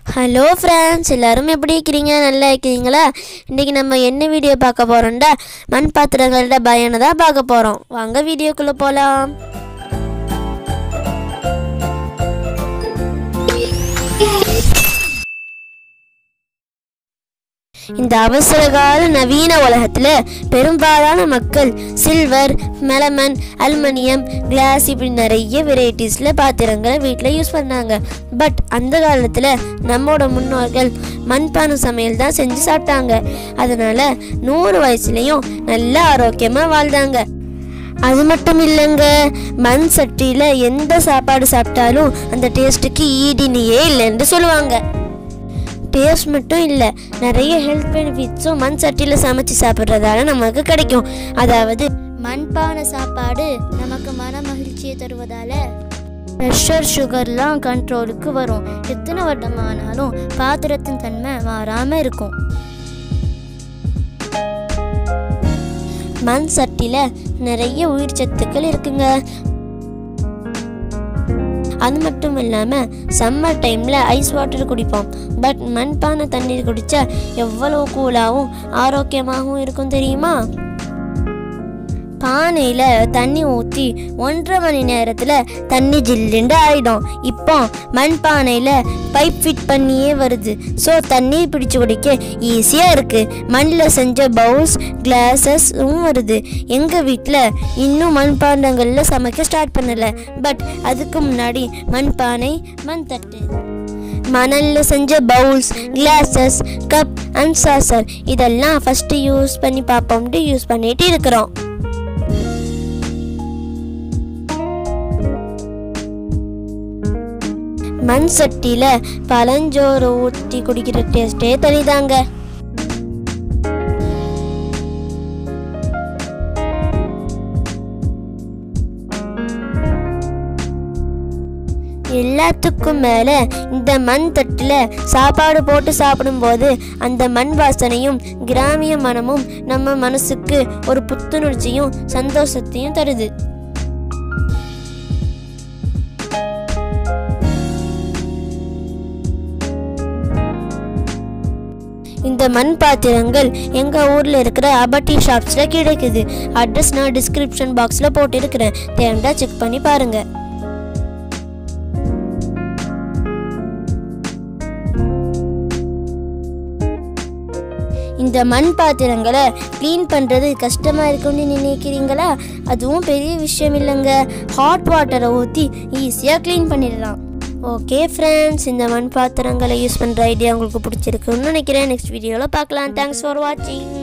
Hello friends, எல்லாரும் எப்படி இருக்கிறீங்க? நல்லா இருக்கிறீங்களா? இன்றைக்கி நம்ம என்ன வீடியோ பார்க்க போகிறோம்டா, மண் பாத்திரங்களோட பயனை தான் பார்க்க போகிறோம். வாங்க வீடியோக்குள்ளே போகலாம். இந்த அவசரகால நவீன உலகத்தில் பெரும்பாலான மக்கள் சில்வர், மெலமன், அலுமினியம், கிளாஸ் இப்படி நிறைய வெரைட்டிஸில் பாத்திரங்களை வீட்டில் யூஸ் பண்ணாங்க. பட் அந்த காலத்தில் நம்மோட முன்னோர்கள் மண்பானை சமையல் தான் செஞ்சு சாப்பிட்டாங்க. அதனால் 100 வயசுலேயும் நல்ல ஆரோக்கியமாக வாழ்ந்தாங்க. அது மட்டும் இல்லைங்க, மண் சட்டியில் எந்த சாப்பாடு சாப்பிட்டாலும் அந்த டேஸ்ட்டுக்கு ஈடினியே இல்லைன்னு சொல்லுவாங்க. டேஸ்ட் மட்டும் இல்லை, நிறைய ஹெல்த் பெனிஃபிட்ஸும் மண் சட்டியில் சமைச்சு சாப்பிட்றதால நமக்கு கிடைக்கும். அதாவது மண்பானை சாப்பாடு நமக்கு மன மகிழ்ச்சியை தருவதால ப்ரெஷர், சுகர்லாம் கண்ட்ரோலுக்கு வரும். எத்தனை வருடமானாலும் பாத்திரத்தின் தன்மை மாறாமல் இருக்கும். மண் சட்டியில் நிறைய உயிர் சத்துக்கள் இருக்குங்க. அது மட்டும் இல்லாமல் சம்மர் டைமில் ஐஸ் வாட்டர் குடிப்போம். பட் மண்பானை தண்ணீர் குடித்தா எவ்வளோ கூலாகவும் ஆரோக்கியமாகவும் இருக்கும் தெரியுமா? பானையில் தண்ணி ஊற்றி 1.5 மணி நேரத்தில் தண்ணி ஜில்லுண்டு ஆகிடும். இப்போ மண்பானையில் பைப் ஃபிட் பண்ணியே வருது. ஸோ தண்ணீர் பிடிச்சு குடிக்க ஈஸியாக இருக்குது. மண்ணில் செஞ்ச பவுல்ஸ், கிளாஸஸும் வருது. எங்கள் வீட்டில் இன்னும் மண்பாண்டங்களில் சமைக்க ஸ்டார்ட் பண்ணலை. பட் அதுக்கு முன்னாடி மண்பானை, மண் தட்டு, மணலில் செஞ்ச bowls, glasses, cup and saucer இதெல்லாம் ஃபஸ்ட்டு யூஸ் பண்ணி பார்ப்போம்ட்டு யூஸ் பண்ணிட்டு இருக்கிறோம். மண் சட்டியில் பழஞ்சோறு ஊற்றி குடிக்கிற டேஸ்ட்டே தனிதாங்க. எல்லாத்துக்கும் மேலே இந்த மண் தட்டில் சாப்பாடு போட்டு சாப்பிடும்போது அந்த மண் வாசனையும் கிராமிய மனமும் நம்ம மனசுக்கு ஒரு புத்துணர்ச்சியும் சந்தோஷத்தையும் தருது. இந்த மண் பாத்திரங்கள் எங்கள் ஊரில் இருக்கிற அபட்டி ஷாப்ஸில் கிடைக்குது. அட்ரஸ் நான் டிஸ்கிரிப்ஷன் பாக்ஸில் போட்டிருக்கிறேன், தேவையா செக் பண்ணி பாருங்கள். இந்த மண் பாத்திரங்களை க்ளீன் பண்ணுறது கஷ்டமாக இருக்குன்னு நினைக்கிறீங்களா? அதுவும் பெரிய விஷயம் இல்லைங்க. ஹாட் வாட்டரை ஊற்றி ஈஸியாக க்ளீன் பண்ணிடலாம். ஓகே ஃப்ரெண்ட்ஸ், இந்த மண் பாத்திரங்களை யூஸ் பண்ணுற ஐடியா உங்களுக்கு பிடிச்சிருக்குன்னு நினைக்கிறேன். நெக்ஸ்ட் வீடியோவில் பார்க்கலாம். தேங்க்ஸ் ஃபார் வாட்சிங்.